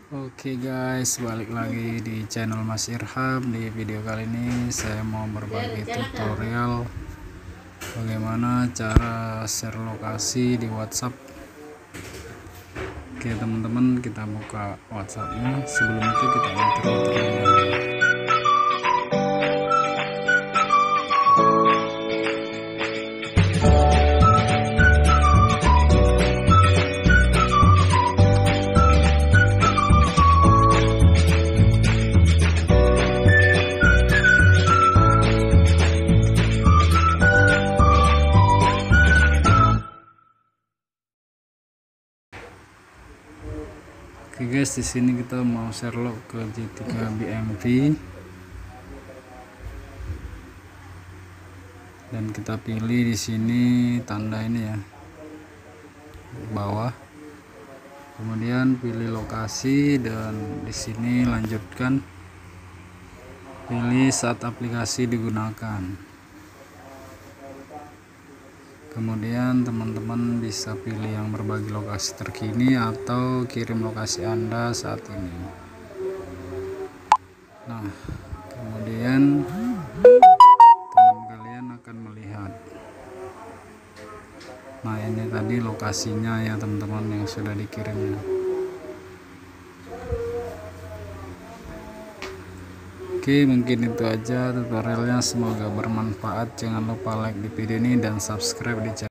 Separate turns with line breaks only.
Oke guys, balik lagi di channel Mas Irham. Di video kali ini saya mau berbagi tutorial bagaimana cara share lokasi di WhatsApp. Oke teman-teman, kita buka WhatsAppnya. Sebelum itu kita intro terlebih dahulu. Oke guys, di sini kita mau share log ke J3 BMV dan kita pilih di sini tanda ini ya di bawah, kemudian pilih lokasi dan di sini lanjutkan, pilih saat aplikasi digunakan. Kemudian teman-teman bisa pilih yang berbagi lokasi terkini atau kirim lokasi Anda saat ini. Nah, kemudian teman kalian akan melihat. Nah, ini tadi lokasinya ya teman-teman yang sudah dikirimnya. Oke, mungkin itu aja tutorialnya, semoga bermanfaat. Jangan lupa like di video ini dan subscribe di channel